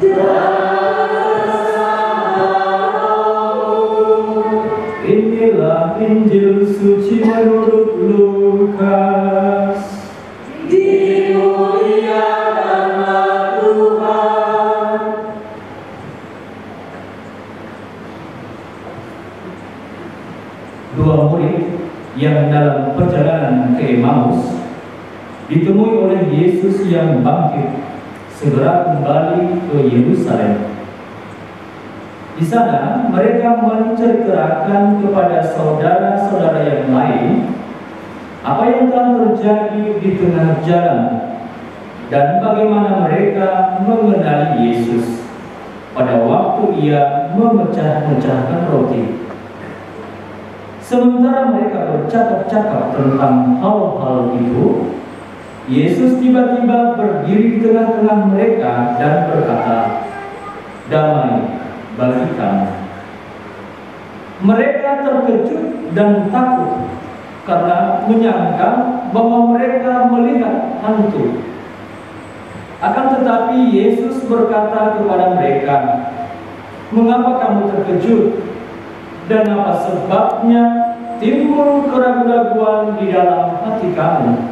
Inilah Injil suci menurut Lukas. Dimuliakanlah Tuhan. Dua murid yang dalam perjalanan ke Emmaus ditemui oleh Yesus yang bangkit segera kembali ke Yerusalem. Di sana mereka menceritakan kepada saudara-saudara yang lain apa yang telah terjadi di tengah jalan dan bagaimana mereka mengenali Yesus pada waktu ia memecah-mecahkan roti. Sementara mereka bercakap-cakap tentang hal-hal itu, Yesus tiba-tiba berdiri di tengah-tengah mereka dan berkata, "Damai bagi kamu." Mereka terkejut dan takut karena menyangka bahwa mereka melihat hantu. Akan tetapi Yesus berkata kepada mereka, "Mengapa kamu terkejut? Dan apa sebabnya timbul keraguan-raguan di dalam hati kamu?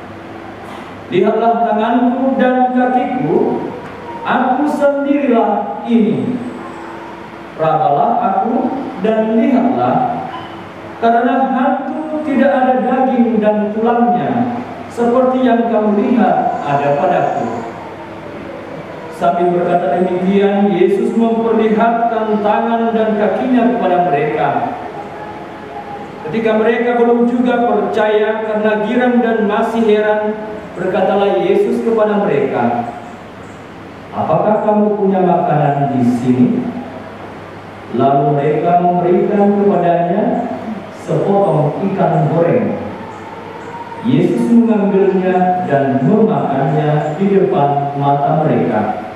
Lihatlah tanganku dan kakiku, aku sendirilah ini. Rabalah aku dan lihatlah, karena hantu tidak ada daging dan tulangnya, seperti yang kamu lihat ada padaku." Sambil berkata demikian, Yesus memperlihatkan tangan dan kakinya kepada mereka. Ketika mereka belum juga percaya karena girang dan masih heran, berkatalah Yesus kepada mereka, "Apakah kamu punya makanan di sini?" Lalu mereka memberikan kepadanya sepotong ikan goreng. Yesus mengambilnya dan memakannya di depan mata mereka.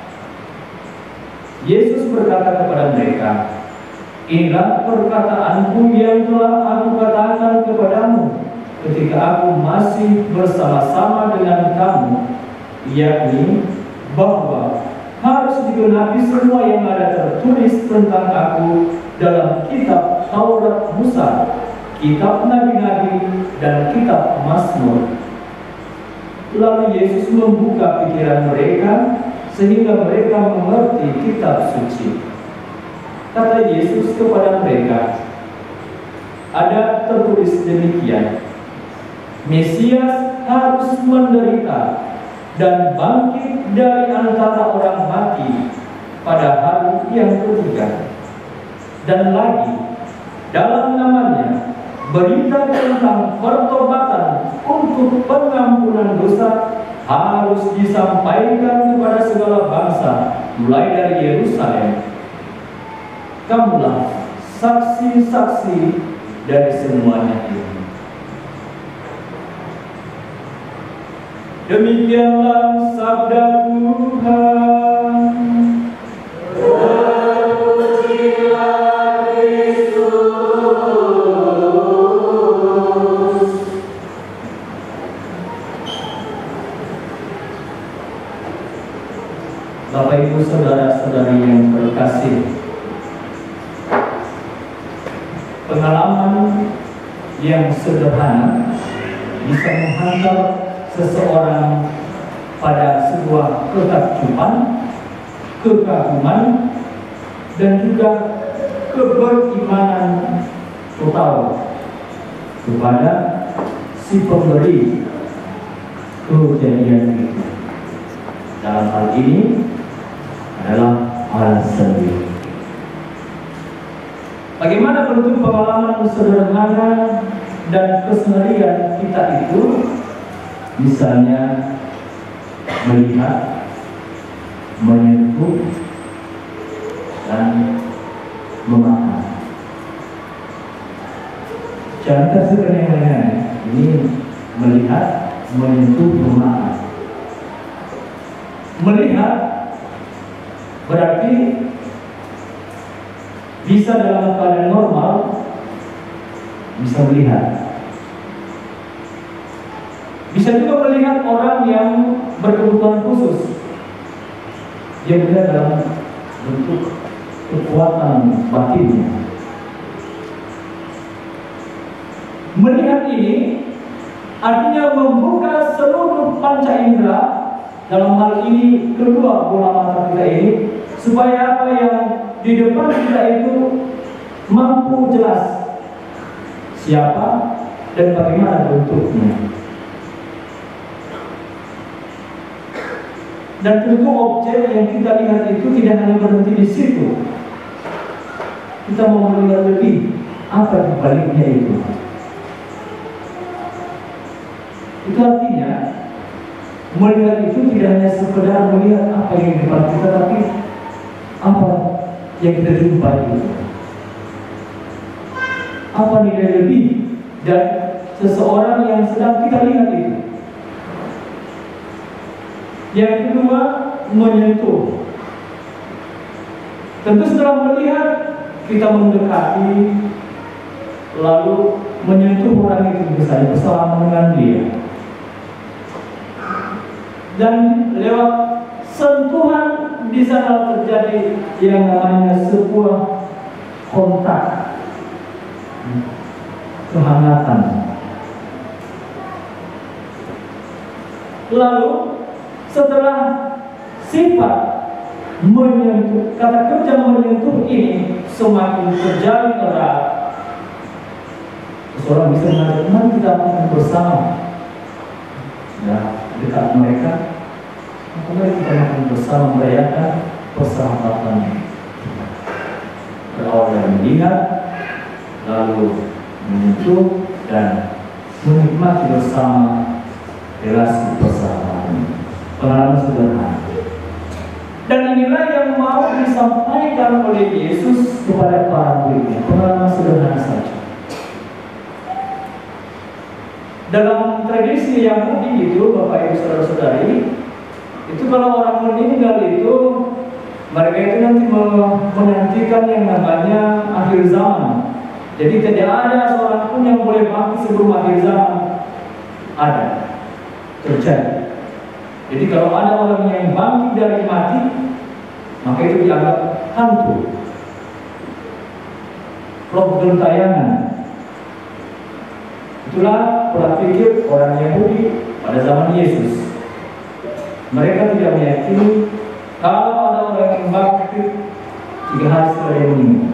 Yesus berkata kepada mereka, "Inilah perkataanku yang telah aku katakan kepadamu ketika aku masih bersama-sama dengan kamu, yakni bahwa harus digenapi semua yang ada tertulis tentang aku dalam kitab Taurat Musa, kitab Nabi-Nabi, dan kitab Mazmur." Lalu Yesus membuka pikiran mereka sehingga mereka mengerti kitab suci. Kata Yesus kepada mereka, "Ada tertulis demikian, Mesias harus menderita dan bangkit dari antara orang mati pada hari yang ketiga. Dan lagi, dalam namanya berita tentang pertobatan untuk pengampunan dosa harus disampaikan kepada segala bangsa, mulai dari Yerusalem. Kamulah saksi-saksi dari semuanya ini." Demikianlah sabda Tuhan. Terpujilah Kristus. Bapak Ibu saudara-saudari yang terkasih, pengalaman yang sederhana bisa menghantar seseorang pada sebuah ketakjuban, kekaguman, dan juga keberimanan total kepada si pemberi kejadian itu. Dalam hal ini adalah Allah sendiri. Bagaimana bentuk pengalaman sederhana dan keseharian kita itu? Misalnya melihat, menyentuh, dan memakan. Contoh sederhana ini melihat, menyentuh, memakan. Melihat berarti bisa dalam keadaan normal bisa melihat. Bisa juga melihat orang yang berkebutuhan khusus. dia melihat dalam bentuk kekuatan batinnya. Melihat ini artinya membuka seluruh panca indera, dalam hal ini kedua bola mata kita ini, supaya apa yang di depan kita itu mampu jelas siapa dan bagaimana bentuknya. Dan tentu objek yang kita lihat itu tidak hanya berhenti di situ. Kita mau melihat lebih apa di baliknya itu. Itu artinya melihat itu tidak hanya sekedar melihat apa yang di depan kita, tapi apa yang kita jumpai itu. Apa nilai lebih dari seseorang yang sedang kita lihat itu. Yang kedua, menyentuh. Tentu setelah melihat, kita mendekati, lalu menyentuh orang itu misalnya bersama dengan dia. Dan lewat sentuhan di sana terjadi yang namanya sebuah kontak, kehangatan. Lalu setelah sifat menyentuh, kata kerja menyentuh ini semakin terjalin erat, seseorang bisa mengatakan kita akan bersama, ya, dekat mereka, maka kita akan bersama merayakan persahabatan. Berawal dari melihat, lalu menyentuh dan menikmati bersama relasi persahabatan. Pengalaman sederhana. Dan inilah yang mau disampaikan oleh Yesus kepada para muridnya. Pengalaman sederhana saja. Dalam tradisi Yahudi itu, Bapak Ibu Saudara-saudari, itu kalau orang meninggal itu, mereka itu nanti menantikan yang namanya akhir zaman. Jadi tidak ada seorang pun yang boleh mati sebelum akhir zaman ada terjadi. Jadi kalau ada orang yang bangkit dari mati, maka itu dianggap hantu, roh gentayangan. Itulah pola pikir orang Yahudi pada zaman Yesus. Mereka tidak meyakini kalau ada orang yang bangkit 3 hari setelah dia meninggal.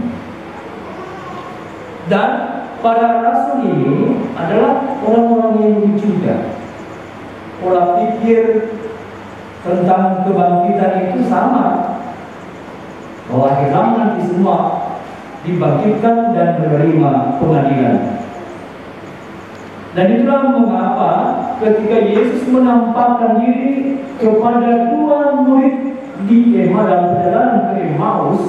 Dan para rasul ini adalah orang-orang Yahudi juga. Pola pikir tentang kebangkitan itu sama, bahwa akhir zaman nanti semua dibangkitkan dan menerima pengadilan. Dan itulah mengapa ketika Yesus menampakkan diri kepada 2 murid di Emmaus dalam perjalanan ke Emmaus,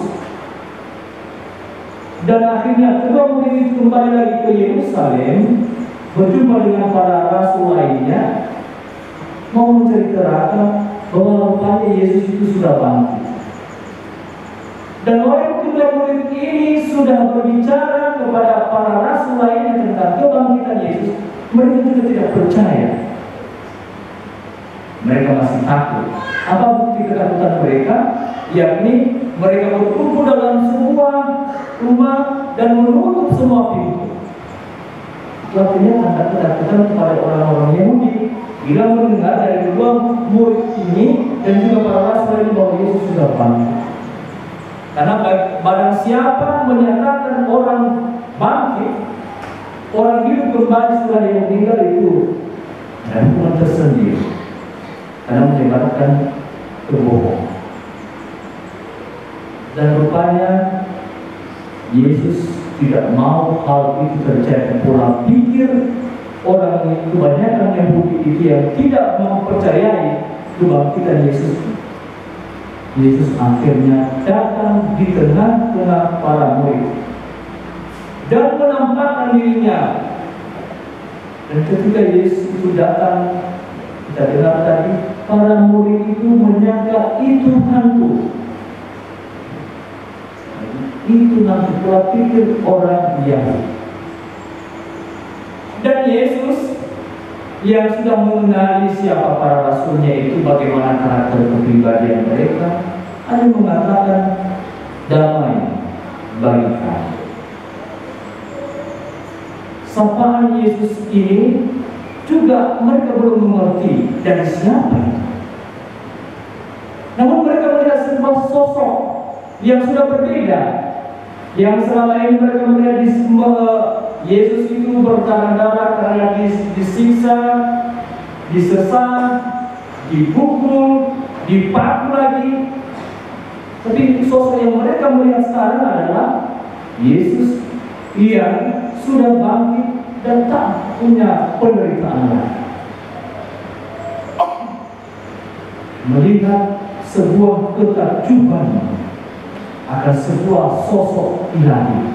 dan akhirnya kedua murid itu kembali lagi ke Yerusalem berjumpa dengan para rasul lainnya, mau menceritakan bahwa rupanya Yesus itu sudah bangkit. Dan oleh kedua murid ini sudah berbicara kepada para rasul lainnya tentang kebangkitan Yesus, mereka juga tidak percaya. Mereka masih takut. Apa bukti ketakutan mereka? Yakni mereka berkumpul dalam sebuah rumah dan menutup semua pintu. Itu artinya tanda ketakutan kepada orang-orang Yahudi bila mendengar dari 2 murid ini dan juga para rasul ini bahwa Yesus sudah bangkit. Karena barang siapa menyatakan orang bangkit, orang hidup kembali setelah dia meninggal, itu ada hukuman tersendiri karena menyebarkan kebohongan. Dan rupanya Yesus tidak mau hal itu terjadi. Pola pikir orang kebanyakan Yahudi itu yang tidak mempercayai kebangkitan Yesus. Yesus akhirnya datang di tengah-tengah para murid dan menampakkan dirinya. Dan ketika Yesus itu datang, kita dengar tadi, para murid itu menyangka itu hantu. Itu nanti pola pikir orang Yahudi. Dan Yesus yang sudah mengenali siapa para rasulnya itu, bagaimana karakter kepribadian mereka, Ada yang mengatakan damai bagi kamu. Sapaan Yesus ini juga mereka belum mengerti dari siapa itu. Namun mereka melihat sebuah sosok yang sudah berbeda, yang selama ini mereka melihat Yesus itu berdarah-darah karena disiksa, disesat, dipukul, dipaku lagi. Tapi sosok yang mereka melihat sekarang adalah Yesus yang sudah bangkit dan tak punya penderitaan lagi. Melihat sebuah ketakjuban akan sebuah sosok ilahi.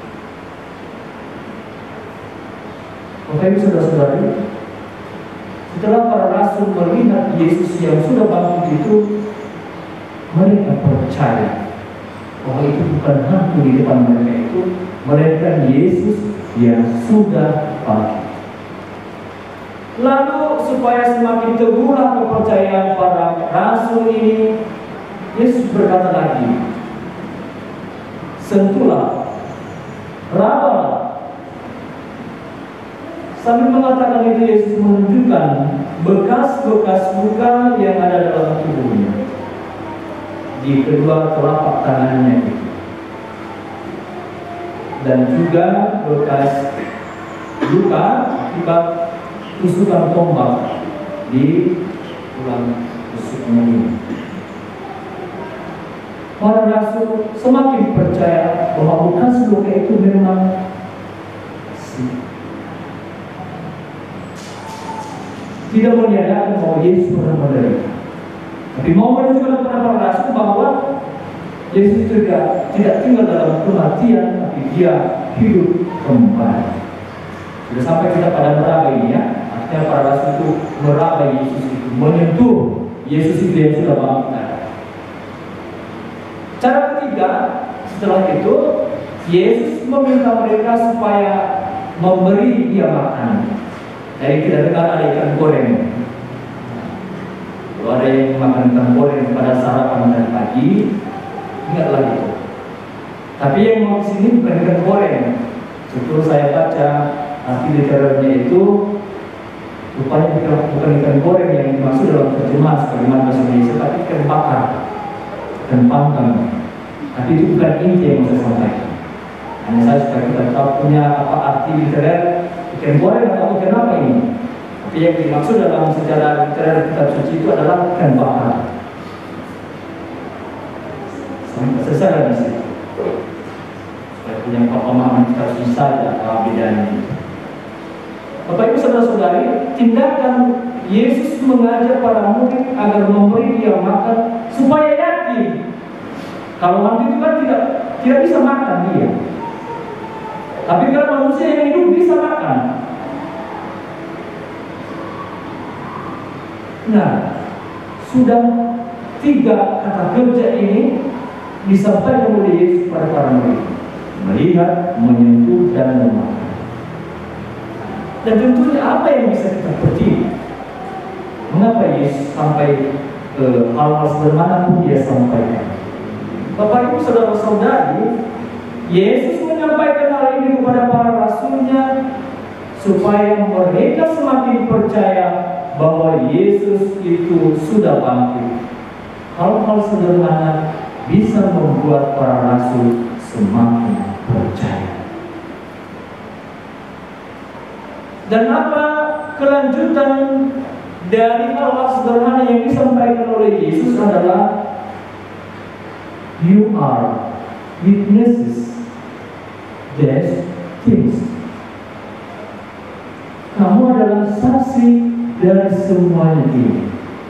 Bapak Ibu saudara-saudari, setelah para rasul melihat Yesus yang sudah bangkit itu, mereka percaya bahwa itu bukan hantu di depan mereka itu, melainkan Yesus yang sudah bangkit. Lalu supaya semakin teguhlah kepercayaan para rasul ini, Yesus berkata lagi, sentuhlah, rabalah. Sambil mengatakan itu, Yesus menunjukkan bekas-bekas luka yang ada dalam tubuhnya di kedua telapak tangannya itu, dan juga bekas luka akibat tusukan tombak di tulang tusuknya ini. Para rasul semakin percaya bahwa bekas luka itu memang tidak meniadakan bahwa Yesus pernah menderita. Tapi mau menunjukkan kepada para rasul bahwa Yesus itu tidak tinggal dalam kematian, tapi dia hidup kembali. Sudah sampai kita pada meraba ini ya. Artinya para rasul itu meraba Yesus itu, menyentuh Yesus itu yang sudah bangkit. Cara ketiga, setelah itu Yesus meminta mereka supaya memberi dia makan. Jadi kita dengar ada ikan goreng. Kalau ada yang makan ikan goreng pada sarapan dan pagi, ingatlah itu. Tapi yang mau sini bukan ikan goreng. Setelah saya baca arti literarnya itu, rupanya bukan ikan goreng yang dimaksud dalam terjemahan sebagaimana bahasa Indonesia, tapi ikan bakar, ikan panggang. Tapi itu bukan inti yang saya sampaikan. Hanya saya supaya kita tahu punya apa arti literar ikan goreng atau ikan apa ini. Tapi yang dimaksud dalam sejarah literar kitab suci itu adalah ikan bakar. Sampai selesai di situ. Supaya punya pemahaman kitab suci saja apa bedanya. Bapak Ibu saudara-saudari, tindakan Yesus mengajak para murid agar memberi dia makan supaya yakin kalau nanti itu kan tidak bisa makan dia. Tapi kalau manusia yang hidup bisa makan. Nah, sudah 3 kata kerja ini disampaikan oleh Yesus pada para murid: melihat, menyentuh, dan memakan. Dan tentunya apa yang bisa kita percaya? Mengapa Yesus sampai hal-hal sederhana pun dia sampaikan? Bapak Ibu saudara-saudari, Yesus menyampaikan hal ini kepada para rasulnya supaya mereka semakin percaya bahwa Yesus itu sudah bangkit. Hal-hal sederhana bisa membuat para rasul semakin percaya. Dan apa kelanjutan dari hal-hal sederhana yang disampaikan oleh Yesus adalah, you are witnesses these things. Kamu adalah saksi dari semuanya ini.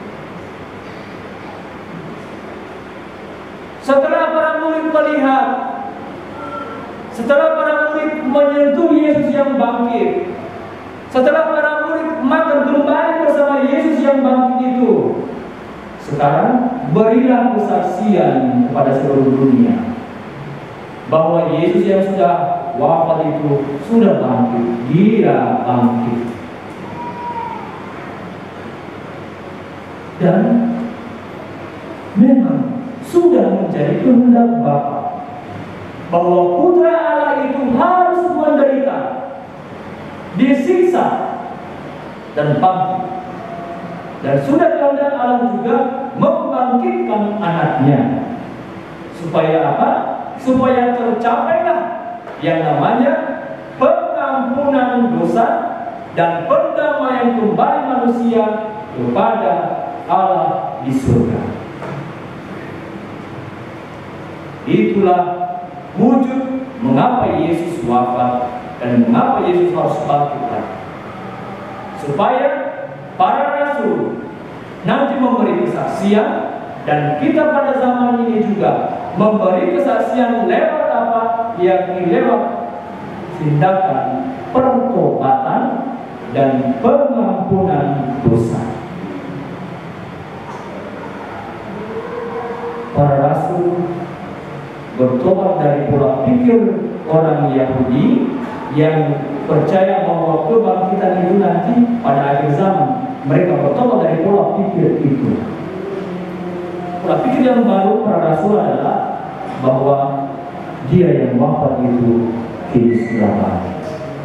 Setelah para murid melihat, setelah para murid menyentuh Yesus yang bangkit, setelah para murid makan kembali bersama Yesus yang bangkit itu, sekarang berilah kesaksian kepada seluruh dunia bahwa Yesus yang sudah wafat itu sudah bangkit. Dia bangkit. Dan memang sudah menjadi kehendak Bapa, bahwa Putra Allah itu harus menderita, disiksa, dan bangkit. Dan sudah kehendak Allah juga membangkitkan anaknya. Supaya apa? Supaya tercapailah yang namanya pengampunan dosa dan pendamaian kembali manusia kepada Allah di surga. Itulah wujud mengapa Yesus wafat dan mengapa Yesus harus bangkit lagi. Supaya para rasul nanti memberi kesaksian, dan kita pada zaman ini juga memberi kesaksian lewat apa? Yakni lewat tindakan pertobatan dan pengampunan dosa. Para rasul bertobat dari pola pikir orang Yahudi yang percaya bahwa kebangkitan itu nanti pada akhir zaman. Mereka bertobat dari pola pikir itu. Pola pikir yang baru para rasul adalah bahwa dia yang wafat itu kini sudah bangkit.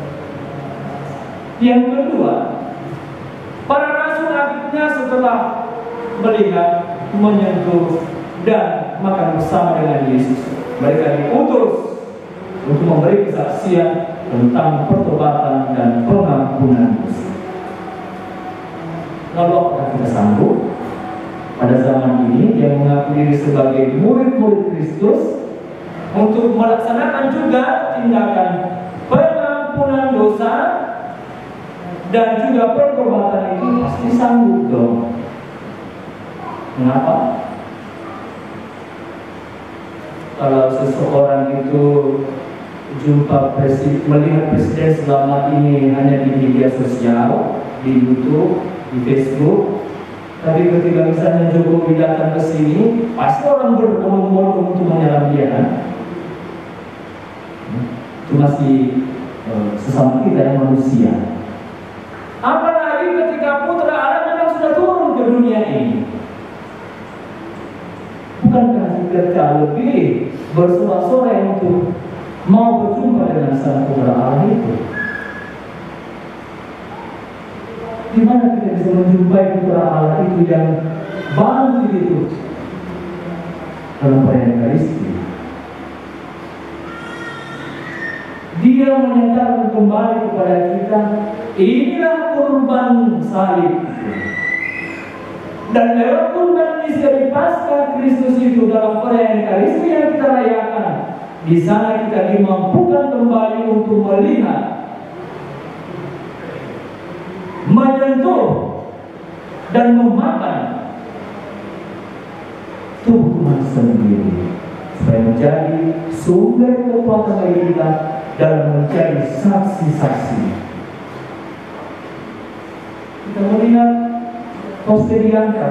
Yang kedua, para rasul akhirnya setelah melihat, menyentuh, dan makan bersama dengan Yesus, mereka diutus untuk memberi kesaksian tentang pertobatan dan pengampunan dosa. Lalu apakah kita sanggup pada zaman ini yang mengaku diri sebagai murid-murid Kristus untuk melaksanakan juga tindakan pengampunan dosa dan juga pertobatan itu? Pasti sanggup dong. Mengapa? Kalau seseorang itu melihat presiden selama ini hanya di media sosial, di YouTube, di Facebook, tapi ketika misalnya Jokowi datang ke sini, pasti orang berbondong-bondong untuk menyerang dia, kan? Itu masih sesama kita yang manusia. Apalagi ketika Putra Allah memang sudah turun ke dunia ini. Bukankah kita lebih bersorak-sorai untuk mau berjumpa dengan Sang Putra Allah itu? Di mana kita bisa menjumpai Putra Allah itu yang bangkit itu dalam perayaan Ekaristi? Dia menyatakan kembali kepada kita, inilah kurban salib. Dan lewat kurban misteri Paskah Kristus itu dalam perayaan Ekaristi yang kita rayakan, di sana kita dimampukan kembali untuk melihat, menyentuh, dan memakan tubuh Tuhan sendiri, supaya menjadi sumber kekuatan bagi kita dalam menjadi saksi-saksi. Kita melihat hostia diangkat,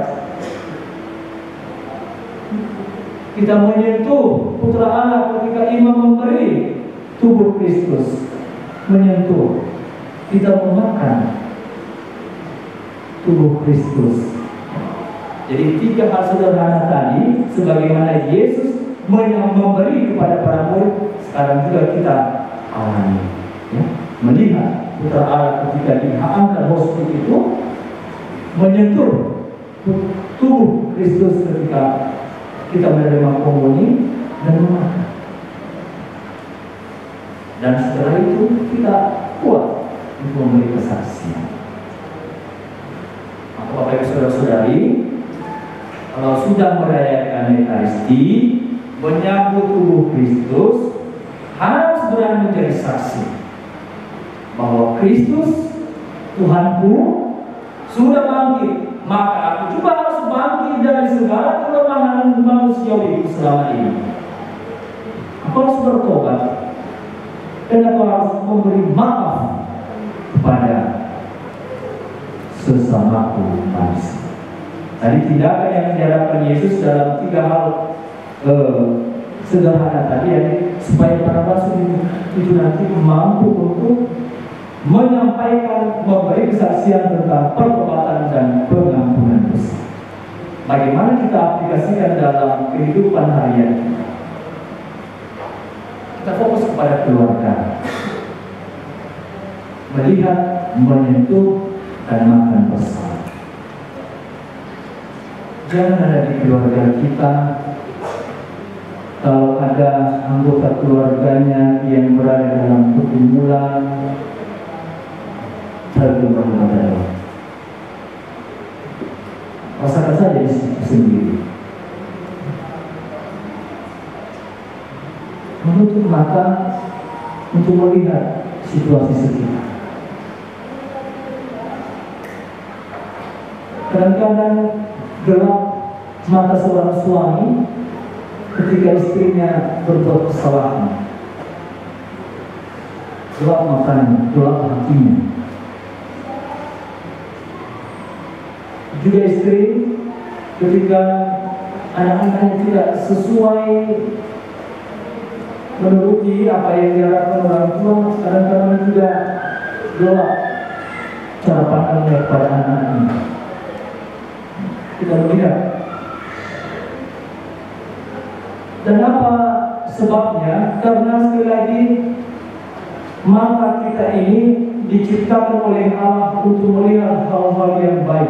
kita menyentuh Putra Allah ketika imam memberi tubuh Kristus, menyentuh, kita memakan tubuh Kristus. Jadi tiga hal sederhana tadi, sebagaimana Yesus memberi kepada para murid, sekarang juga kita alami, ya? Melihat Putra Allah ketika diangkat hostia itu, menyentuh tubuh Kristus ketika kita menerima komuni dan memakan. Dan setelah itu kita kuat untuk memberi kesaksian. Maka Bapak Ibu Saudara-saudari, kalau sudah merayakan Ekaristi, menyambut tubuh Kristus, harus berani menjadi saksi bahwa Kristus Tuhanku sudah bangkit. Maka aku juga harus bangkit dari segala kelemahan manusiawi selama ini. Aku harus bertobat dan aku harus memberi maaf kepada sesamaku manusia. Tadi tindakan yang diharapkan Yesus dalam tiga hal sederhana tadi, ya, supaya para rasul itu nanti mampu untuk menyampaikan, memberi kesaksian tentang pertobatan dan pengampunan dosa. bagaimana kita aplikasikan dalam kehidupan harian kita. Kita fokus kepada keluarga, melihat, menyentuh, dan makan bersama. Jangan ada di keluarga kita, kalau ada anggota keluarganya yang berada dalam pergumulan, tergumul-gumul, rasakan saja di situ sendiri. Menutup mata untuk melihat situasi sekitar. Kadang-kadang gelap mata seorang suami ketika istrinya berbuat kesalahan. Gelap matanya, gelap hatinya. Juga istri ketika anak-anaknya tidak sesuai menuruti apa yang diharapkan orang tua, kadang-kadang juga gelap cara pandangnya kepada anak-anaknya. Kita melihat. Dan apa sebabnya? Karena sekali lagi mata kita ini diciptakan oleh Allah untuk melihat hal-hal yang baik,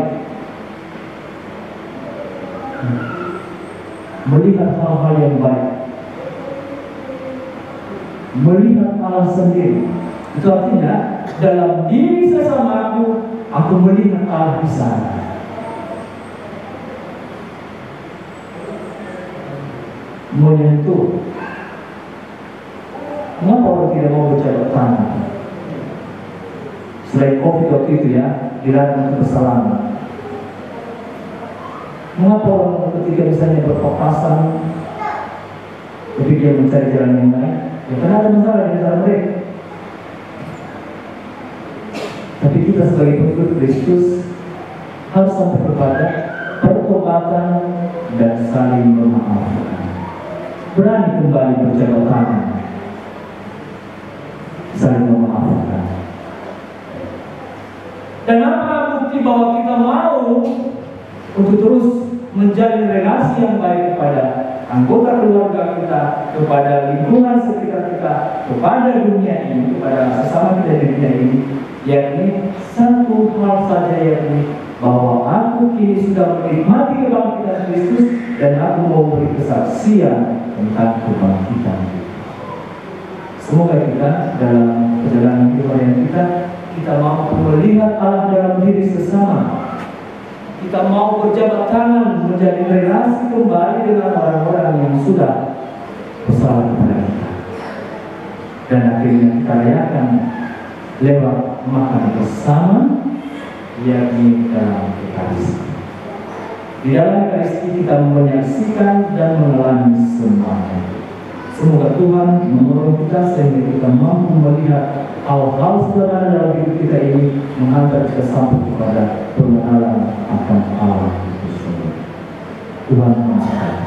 melihat hal-hal yang baik, melihat Allah sendiri. Itu artinya dalam diri sesama aku melihat Allah di sana. Menyentuh. Mengapa orang tidak mau berjabat tangan? Selain COVID waktu itu ya, dilarang untuk bersalaman. Mengapa orang ketika misalnya berpapasan, berpikir mencari jalan yang lain? Ya karena ada masalah di antara mereka. Tapi kita sebagai pengikut Kristus harus sampai kepada pertobatan dan saling memaafkan. Berani kembali berjabat tangan, saling memaafkan. Dan apa bukti bahwa kita mau untuk terus menjalin relasi yang baik kepada anggota keluarga kita, kepada lingkungan sekitar kita, kepada dunia ini, kepada sesama kita di dunia ini, yakni satu hal saja, yakni bahwa aku kini sudah menikmati kebangkitan Kristus dan aku mau beri kesaksian tentang kebangkitan. Semoga kita dalam perjalanan kehidupan kita mampu melihat Allah dalam diri sesama. Kita mau berjabat tangan, menjadi relasi kembali dengan orang-orang yang sudah bersalah kepada kita. Dan akhirnya kita rayakan lewat makan bersama, yakni dalam Ekaristi. Di dalam Ekaristi kita menyaksikan dan mengalami semuanya. Semoga Tuhan menolong kita sehingga kita mampu melihat hal-hal sederhana dalam hidup kita ini, menghantar kita sampai kepada pengenalan akan Allah itu sendiri. Tuhan memberkati.